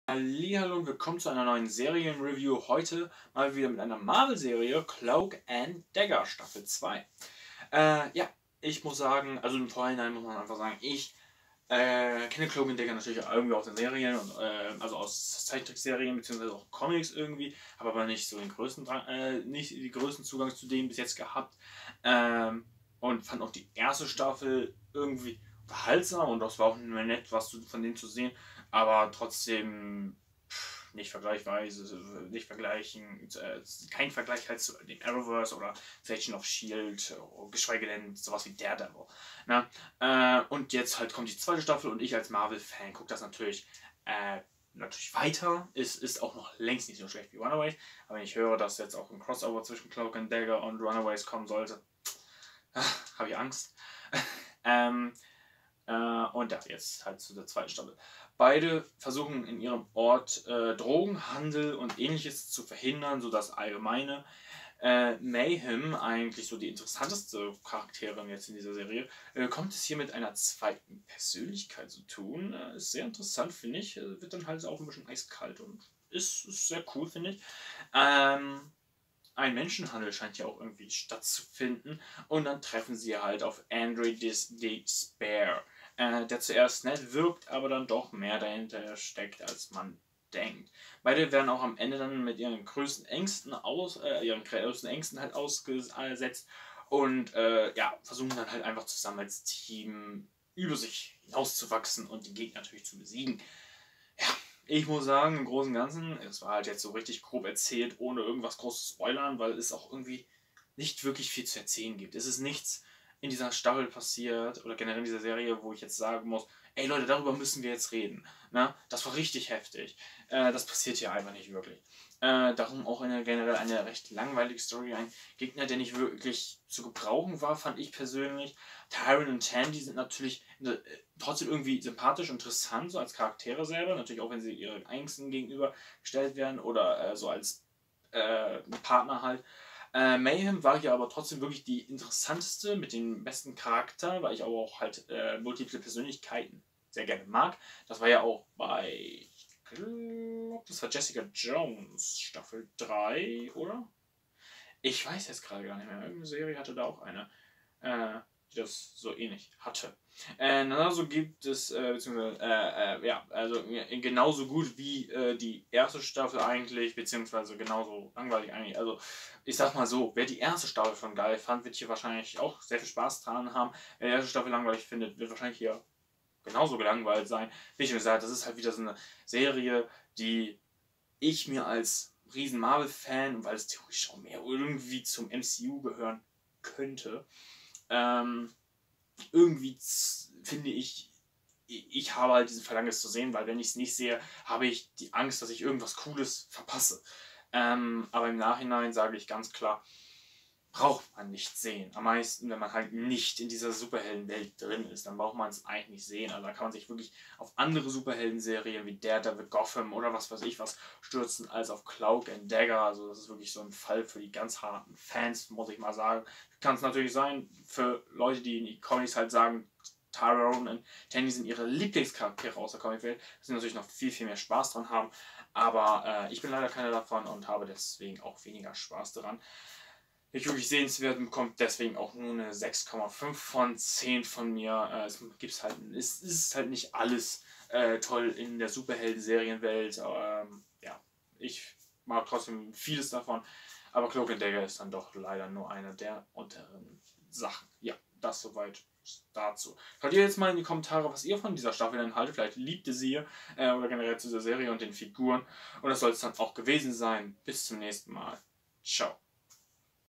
Hallihallo und willkommen zu einer neuen Serienreview. Heute mal wieder mit einer Marvel-Serie, Cloak and Dagger Staffel 2. Ja, ich muss sagen, also im Vorhinein muss man einfach sagen, ich kenne Cloak and Dagger natürlich irgendwie aus den Serien, und, also aus Zeichentrickserien bzw. auch Comics irgendwie, habe aber nicht so den größten, nicht den größten Zugang zu denen bis jetzt gehabt. Und fand auch die erste Staffel irgendwie unterhaltsam und das war auch nett, was von denen zu sehen, aber trotzdem nicht vergleichweise, nicht vergleichen, kein Vergleich halt zu dem Arrowverse oder Agent of Shield, geschweige denn sowas wie Daredevil. Und jetzt halt kommt die zweite Staffel und ich als Marvel-Fan gucke das natürlich weiter. Es ist auch noch längst nicht so schlecht wie Runaways, aber wenn ich höre, dass jetzt auch ein Crossover zwischen Cloak and Dagger und Runaways kommen sollte, habe ich Angst. Und ja, jetzt halt zu der zweiten Staffel. Beide versuchen in ihrem Ort Drogenhandel und ähnliches zu verhindern, sodass allgemeine Mayhem, eigentlich so die interessanteste Charakterin jetzt in dieser Serie, kommt es hier mit einer zweiten Persönlichkeit zu tun. Ist sehr interessant, finde ich. Wird dann halt auch ein bisschen eiskalt und ist sehr cool, finde ich. Ein Menschenhandel scheint ja auch irgendwie stattzufinden und dann treffen sie halt auf Andre Despair, der zuerst nett wirkt, aber dann doch mehr dahinter steckt, als man denkt. Beide werden auch am Ende dann mit ihren größten Ängsten halt ausgesetzt und ja, versuchen dann halt einfach zusammen als Team über sich hinauszuwachsen und die Gegner natürlich zu besiegen. Ja, ich muss sagen, im Großen und Ganzen, es war halt jetzt so richtig grob erzählt, ohne irgendwas groß zu spoilern, weil es auch irgendwie nicht wirklich viel zu erzählen gibt. Es ist nichts in dieser Staffel passiert oder generell in dieser Serie, wo ich jetzt sagen muss, ey Leute, darüber müssen wir jetzt reden. Das war richtig heftig. Das passiert hier einfach nicht wirklich. Darum auch generell eine recht langweilige Story. Ein Gegner, der nicht wirklich zu gebrauchen war, fand ich persönlich. Tyron und Tandy sind natürlich trotzdem irgendwie sympathisch, interessant, so als Charaktere selber. Natürlich auch, wenn sie ihren Ängsten gegenübergestellt werden oder so als Partner halt. Mayhem war hier aber trotzdem wirklich die interessanteste mit dem besten Charakter, weil ich aber auch halt multiple Persönlichkeiten sehr gerne mag. Das war ja auch bei, ich glaube, das war Jessica Jones Staffel 3, oder? Ich weiß jetzt gerade gar nicht mehr. Irgendeine Serie hatte da auch eine, die das so ähnlich hatte. Genauso gibt es, beziehungsweise, ja, also genauso gut wie die erste Staffel eigentlich, beziehungsweise genauso langweilig eigentlich. Also, ich sag mal so, wer die erste Staffel schon geil fand, wird hier wahrscheinlich auch sehr viel Spaß dran haben. Wer die erste Staffel langweilig findet, wird wahrscheinlich hier genauso gelangweilt sein. Wie schon gesagt, das ist halt wieder so eine Serie, die ich mir als riesen Marvel-Fan, weil es theoretisch auch mehr irgendwie zum MCU gehören könnte, irgendwie finde ich habe halt diesen Verlangen, es zu sehen, weil wenn ich es nicht sehe, habe ich die Angst, dass ich irgendwas Cooles verpasse. Aber im Nachhinein sage ich ganz klar, braucht man nicht sehen. Am meisten, wenn man halt nicht in dieser Superheldenwelt drin ist, dann braucht man es eigentlich nicht sehen. Also da kann man sich wirklich auf andere Superhelden-Serien wie Daredevil, Gotham oder was weiß ich was stürzen, als auf Cloak and Dagger. Also das ist wirklich so ein Fall für die ganz harten Fans, muss ich mal sagen. Kann es natürlich sein, für Leute, die in die Comics halt sagen, Tyrone und Tandy sind ihre Lieblingscharaktere aus der Comicwelt, dass sie natürlich noch viel, viel mehr Spaß dran haben. Aber ich bin leider keiner davon und habe deswegen auch weniger Spaß daran. Nicht wirklich sehenswert, bekommt deswegen auch nur eine 6,5 von 10 von mir. Es ist halt nicht alles toll in der Superhelden-Serienwelt. Ja, ich mag trotzdem vieles davon. Aber Cloak and Dagger ist dann doch leider nur eine der unteren Sachen. Ja, das soweit dazu. Schreibt ihr jetzt mal in die Kommentare, was ihr von dieser Staffel denn haltet. Vielleicht liebt ihr sie oder generell zu dieser Serie und den Figuren. Und das soll es dann auch gewesen sein. Bis zum nächsten Mal. Ciao.